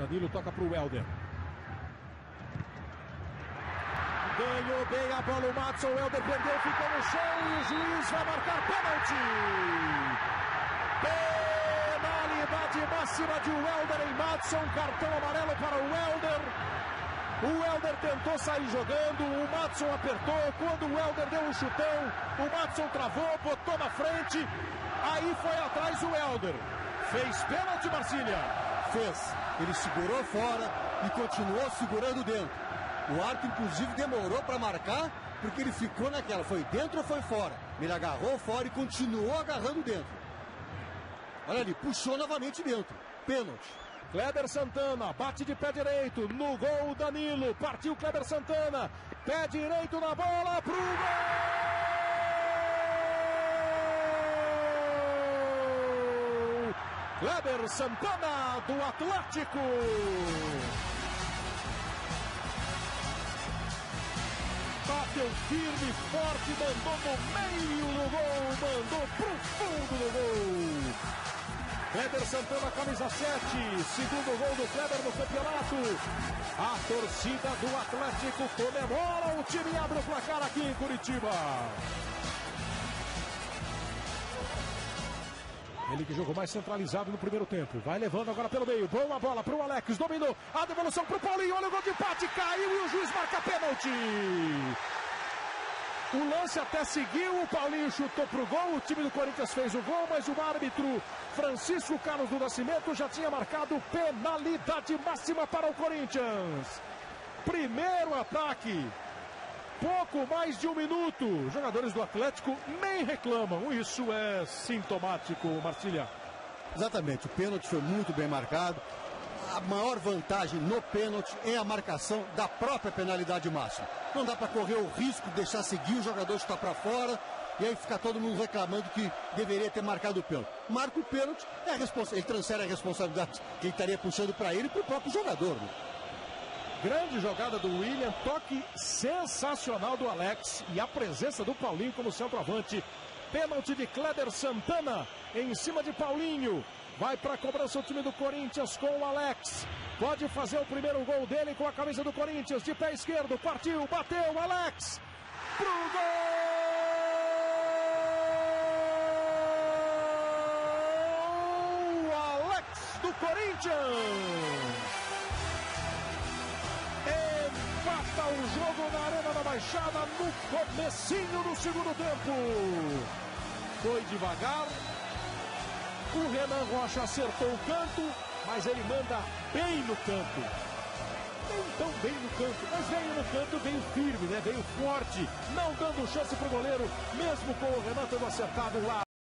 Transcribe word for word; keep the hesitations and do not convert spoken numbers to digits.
Danilo toca para o Welder. Ganhou bem a bola o Madson, o Welder perdeu, ficou no chão e o juiz vai marcar pênalti. Penalidade máxima de Welder em Madson, cartão amarelo para o Welder. O Welder tentou sair jogando, o Madson apertou, quando o Welder deu um chutão, o Madson travou, botou na frente, aí foi atrás o Welder. Fez pênalti, Marcília? Fez. Ele segurou fora e continuou segurando dentro. O árbitro, inclusive, demorou para marcar, porque ele ficou naquela, foi dentro ou foi fora? Ele agarrou fora e continuou agarrando dentro. Olha ali, puxou novamente dentro. Pênalti. Kleber Santana, bate de pé direito, no gol Danilo, partiu Kleber Santana, pé direito na bola, pro gol! Kleber Santana, do Atlético! Bateu firme, forte, mandou no meio do gol, mandou pro fundo do gol! Kleber Santana, camisa sete, segundo gol do Kleber no campeonato. A torcida do Atlético comemora, o time abre o placar aqui em Curitiba. Ele que jogou mais centralizado no primeiro tempo. Vai levando agora pelo meio. Boa bola para o Alex. Dominou. A devolução para o Paulinho. Olha o gol de empate. Caiu e o juiz marca pênalti. O lance até seguiu. O Paulinho chutou para o gol. O time do Corinthians fez o gol. Mas o árbitro Francisco Carlos do Nascimento já tinha marcado penalidade máxima para o Corinthians. Primeiro ataque. Pouco mais de um minuto. Os jogadores do Atlético nem reclamam. Isso é sintomático, Marcília. Exatamente. O pênalti foi muito bem marcado. A maior vantagem no pênalti é a marcação da própria penalidade máxima. Não dá para correr o risco de deixar seguir o jogador que está para fora e aí ficar todo mundo reclamando que deveria ter marcado o pênalti. Marca o pênalti, é a responsa- ele transfere a responsabilidade que ele estaria puxando para ele e para o próprio jogador. Né? Grande jogada do William, toque sensacional do Alex e a presença do Paulinho como centroavante. Pênalti de Kleber Santana em cima de Paulinho. Vai para a cobrança o time do Corinthians com o Alex. Pode fazer o primeiro gol dele com a camisa do Corinthians. De pé esquerdo, partiu, bateu, Alex. Pro gol! Alex do Corinthians! Empata o jogo na Arena da Baixada no comecinho do segundo tempo. Foi devagar. O Renan Rocha acertou o canto, mas ele manda bem no canto. Nem tão bem no canto, mas veio no canto, veio firme, né? Veio forte, não dando chance pro goleiro, mesmo com o Renan tendo acertado lá.